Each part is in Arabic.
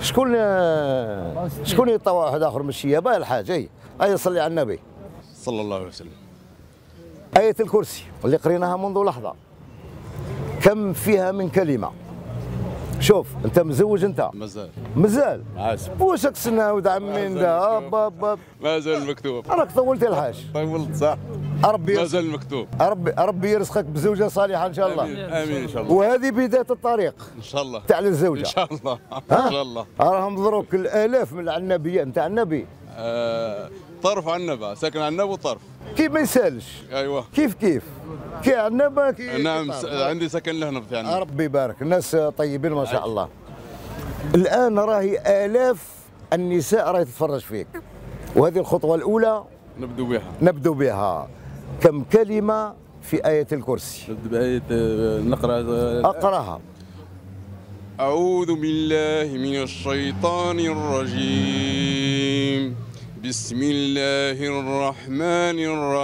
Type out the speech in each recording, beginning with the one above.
شكون يطوى واحد اخر من الشيابه الحاج؟ اي صلي على النبي صلى الله عليه وسلم. آية الكرسي اللي قريناها منذ لحظة كم فيها من كلمة؟ شوف أنت مزوج أنت؟ مازال عاسب. واش راك تسنى ولد عمي انت؟ مازال المكتوب. راك طولت الحاج. طولت صح. مازال المكتوب. ربي يرزقك بزوجة صالحة إن شاء الله. آمين إن شاء الله. وهذه بداية الطريق. إن شاء الله. تاع الزوجة. إن شاء الله. إن شاء الله. راهم ضروك الآلاف من العنابية نتاع النبي. طرف عنبة، ساكن عنب وطرف. كيف ما يسالش. ايوه. كيف كي عنبة نعم عندي سكن لهنا في عنبة. ربي يبارك، الناس طيبين ما شاء الله. الآن راهي آلاف النساء راهي تتفرج فيك، وهذه الخطوة الأولى نبدأ بها. كم كلمة في آية الكرسي؟ نبدأ بآية أقرأها. أعوذ بالله من الشيطان الرجيم. بسم الله الرحمن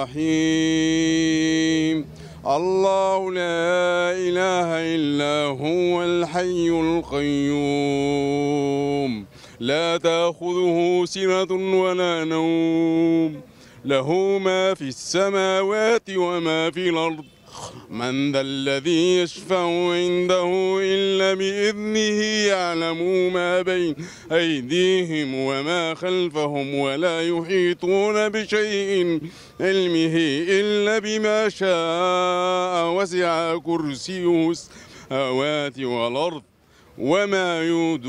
الرحيم. الله لا إله إلا هو الحي القيوم لا تأخذه سنة ولا نوم له ما في السماوات وما في الأرض من ذا الذي يشفع عنده إلا بإذنه يعلم ما بين أيديهم وما خلفهم ولا يحيطون بشيء علمه إلا بما شاء وسع كرسيه السماوات والأرض ولا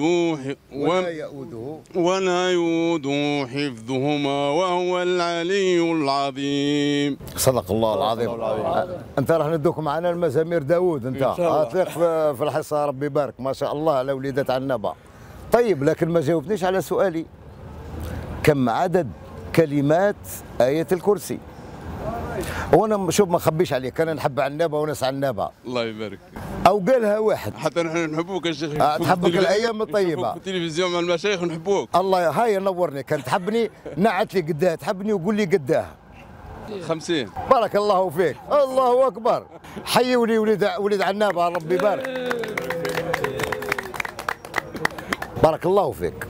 يؤوده حفظهما وهو العلي العظيم. صدق الله العظيم. انت راح ندوك معنا المزامير داوود انت تليق في الحصه. ربي يبارك ما شاء الله على وليدات عنابه. طيب لكن ما جاوبتنيش على سؤالي، كم عدد كلمات آية الكرسي؟ وانا شوف ما نخبيش عليك، انا نحب عنابه وناس عنابه. الله يبارك. او قالها واحد حتى نحن نحبوك يا شيخ. تحبك الايام الطيبه في التلفزيون مع المشايخ ونحبوك. الله هاي نورني، كان تحبني نعت لي قداه، تحبني وقول لي قداه. 50. بارك الله فيك. الله اكبر. حيوا لي ولد عنابه. ربي يبارك. بارك الله فيك.